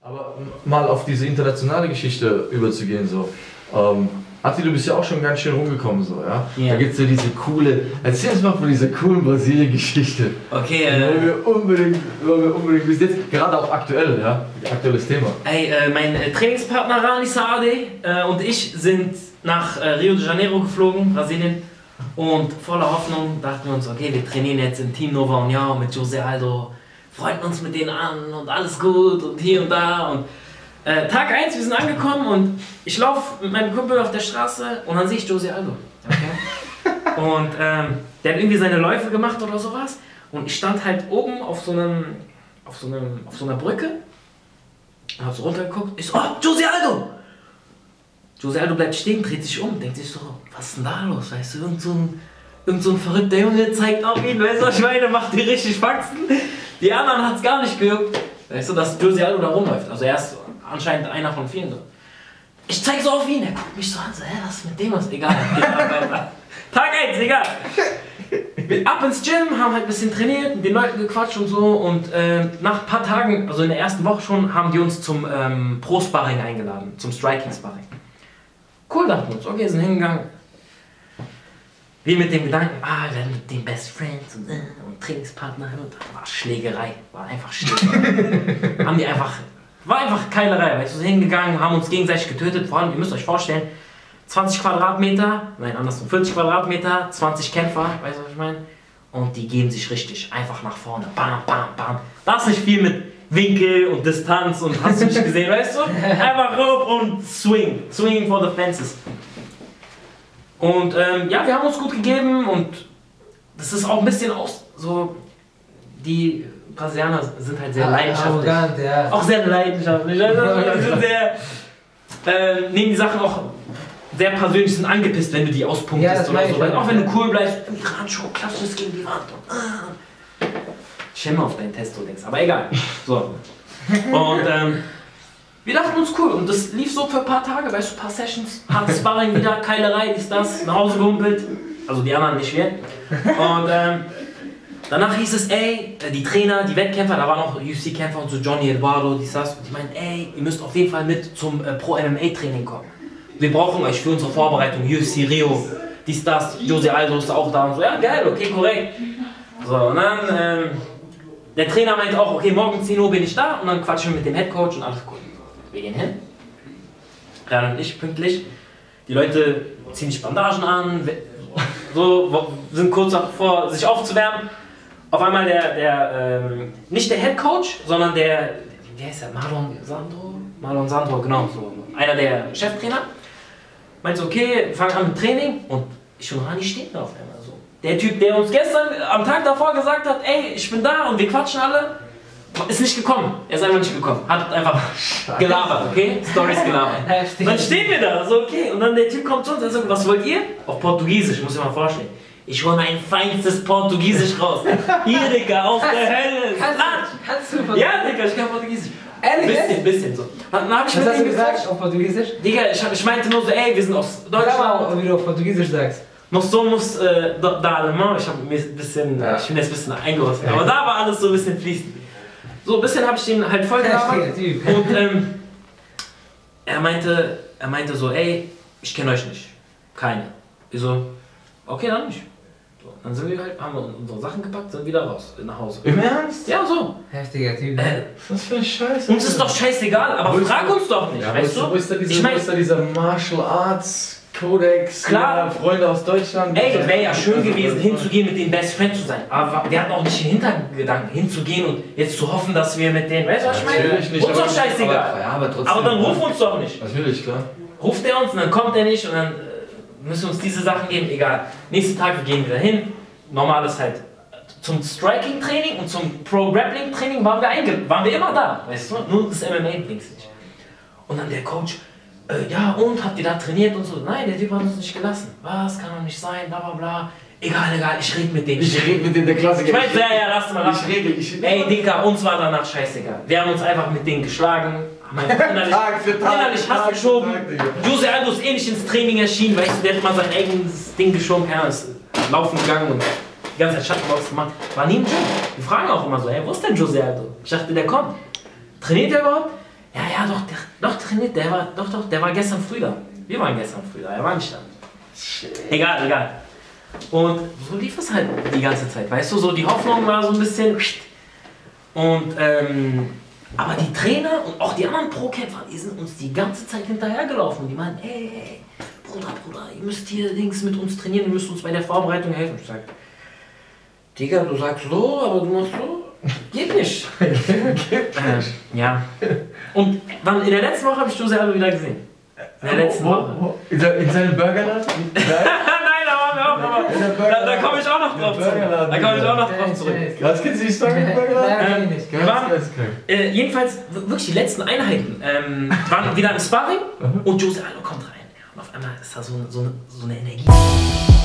Aber mal auf diese internationale Geschichte überzugehen, so. Atti, du bist ja auch schon ganz schön rumgekommen, so, ja? Ja. Da gibt es ja diese coole, erzähl uns mal von dieser coolen Brasilien-Geschichte. Okay, wollen wir unbedingt bis jetzt, gerade auch aktuell, ja? Aktuelles Thema. Ey, mein Trainingspartner Rani Saade und ich sind nach Rio de Janeiro geflogen, Brasilien. Und voller Hoffnung dachten wir uns, okay, wir trainieren jetzt im Team Nova União mit José Aldo, freunden uns mit denen an und alles gut und hier und da. Und Tag 1, wir sind angekommen und ich laufe mit meinem Kumpel auf der Straße und dann sehe ich José Aldo. Okay? Und der hat irgendwie seine Läufe gemacht oder sowas. Und ich stand halt oben auf so einer Brücke und hab so runtergeguckt. Ich so, oh, José Aldo! José Aldo bleibt stehen, dreht sich um, denkt sich so, was ist denn da los? Weißt du, irgend so ein verrückter Junge zeigt auf ihn, weißt du, Schweine macht die richtig Faxen. Die anderen hat es gar nicht gejuckt. Weißt du, dass José Aldo da rumläuft. Also er ist anscheinend einer von vielen. Ich zeig so auf ihn, er guckt mich so an, so, was ist mit dem was? Egal. Tag 1, egal. Ab ins Gym, haben halt ein bisschen trainiert, mit den Leuten gequatscht und so. Und nach ein paar Tagen, also in der ersten Woche schon, haben die uns zum Pro-Sparring eingeladen, zum Striking-Sparring. Cool, dachten wir uns, okay, sind hingegangen. Wir mit dem Gedanken, wir werden mit den Best Friends und Trainingspartner. Und da war Schlägerei, war einfach Schlägerei. War einfach Keilerei, weißt du, sind hingegangen, haben uns gegenseitig getötet. Vor allem, ihr müsst euch vorstellen, 20 Quadratmeter, nein, andersrum, 40 Quadratmeter, 20 Kämpfer, weißt du, was ich meine? Und die geben sich richtig einfach nach vorne, bam, bam, bam. Da ist nicht viel mit Winkel und Distanz und hast du nicht gesehen, weißt du? Einfach rauf und swing for the fences. Und ja, wir haben uns gut gegeben und das ist auch ein bisschen so, die Brasilianer sind halt sehr leidenschaftlich. Arrogant, ja. Auch sehr leidenschaftlich. Also, sind sehr, nehmen die Sachen auch sehr persönlich, sind angepisst, wenn du die auspunktest oder so. Auch wenn du cool bleibst, die Handschuhe, klatscht es gegen die Wand. Schäme auf dein Testo-Dings, aber egal. So. Und wir dachten uns cool und das lief so für ein paar Tage, weißt du, ein paar Sessions, hart Sparring wieder, Keilerei, dies, das, nach Hause gehumpelt. Also die anderen nicht wir. Und danach hieß es, ey, die Trainer, die Wettkämpfer, da waren auch UFC-Kämpfer und so Johnny Eduardo, dies, das. Und die meinen, ey, ihr müsst auf jeden Fall mit zum Pro-MMA-Training kommen. Wir brauchen euch für unsere Vorbereitung, UFC Rio, dies, das, José Aldo ist auch da und so. Ja, geil, okay, korrekt. So, und dann, der Trainer meint auch, okay, morgen 10 Uhr bin ich da und dann quatschen wir mit dem Headcoach und alles gut. Wir gehen hin. Ran und ich pünktlich. Die Leute ziehen sich Bandagen an, so, sind kurz davor, sich aufzuwärmen. Auf einmal nicht der Headcoach, sondern wie heißt der? Marlon Sandro, genau, so. Einer der Cheftrainer. Meint so, okay, wir fangen an mit Training und ich und Rani stehen da auf einmal so. Der Typ, der uns gestern am Tag davor gesagt hat, ey, ich bin da und wir quatschen alle, ist nicht gekommen. Er ist einfach nicht gekommen. Hat einfach gelabert, okay? Stories gelabert. Dann stehen wir da, so okay. Und dann der Typ kommt zu uns und sagt, was wollt ihr? Auf Portugiesisch, muss ich mal vorstellen. Ich hole mein feinstes Portugiesisch raus. Hier, Digga, aus der Hölle. Kannst du Portugiesisch? Ja, Digga, ich kann Portugiesisch. Ehrlich? Bisschen so. Dann hab ich Was mit hast du ihm gesagt auf Portugiesisch? Digga, ich meinte nur so, ey, wir sind aus Deutschland. Sag mal, wie du auf Portugiesisch sagst. Nós somos da Alemão. Ich bin jetzt ein bisschen eingerostet. Aber da war alles so ein bisschen fließend. So ein bisschen habe ich den halt voll gelabert. Und er meinte so, ey, ich kenne euch nicht. Keine. Ich so, okay, dann nicht. So, dann sind wir halt, haben wir unsere Sachen gepackt, sind wieder raus, nach Hause. Im Ernst? Ja, so. Heftiger Typ. Was für ein Scheiße. Uns ist doch scheißegal, aber frag uns doch nicht, ja, weißt du? Wo ist da dieser Martial Arts Kodex? Klar. Freunde aus Deutschland. Ey, das wäre ja schön gewesen, hinzugehen, mit den Best Friends zu sein. Aber wir hatten auch nicht den Hintergedanken, hinzugehen und jetzt zu hoffen, dass wir mit denen, weißt du, was ich meine? Natürlich nicht. Uns doch scheißegal. Aber trotzdem. Aber dann ruf uns doch nicht. Natürlich, klar. Ruft er uns und dann kommt er nicht und dann müssen wir uns diese Sachen geben, egal. Nächsten Tag, wir gehen wieder hin. Normales halt. Zum Striking-Training und zum Pro-Grappling-Training waren wir immer da, weißt du? Nur das MMA-Dings nicht. Und dann der Coach, ja und, habt ihr da trainiert und so? Nein, der Typ hat uns nicht gelassen. Was, kann doch nicht sein, bla bla bla. Egal, ich rede mit dem. Ich rede mit dem, der Klassiker. Ich meinte, ja, lass mal. Ich rede. Ey, Digga, uns war danach scheißegal. Wir haben uns einfach mit denen geschlagen. Tag für Tag. Innerlich Hass geschoben. José Aldo ist eh nicht ins Training erschienen, weißt du, der hat mal sein eigenes Ding geschoben, er ist laufen gegangen und die ganze Zeit Schattenbox gemacht. War nie im Gym. Wir fragen auch immer so, hey, wo ist denn José Aldo? Ich dachte, der kommt. Trainiert er überhaupt? Ja, doch trainiert, der war gestern früh da. Wir waren gestern früh da, er war nicht da. Egal. Und so lief es halt die ganze Zeit, weißt du, so die Hoffnung war so ein bisschen. Und, aber die Trainer und auch die anderen Pro-Kämpfer, die sind uns die ganze Zeit hinterhergelaufen. Die meinten, ey, Bruder, ihr müsst hier links mit uns trainieren, ihr müsst uns bei der Vorbereitung helfen. Ich sag, Digga, du sagst so, aber du machst so. Geht nicht. Ja. Und dann in der letzten Woche habe ich Jose Aldo wieder gesehen. In der letzten Woche. In seinem Burgerladen? Nein, aber da komme ich auch noch drauf zurück. Da komme ich auch noch drauf zurück. Was kennst du die Story im Burgerladen? nicht. Jedenfalls, wirklich die letzten Einheiten waren wieder im Sparring und Jose Aldo kommt rein. Und auf einmal ist da so eine Energie.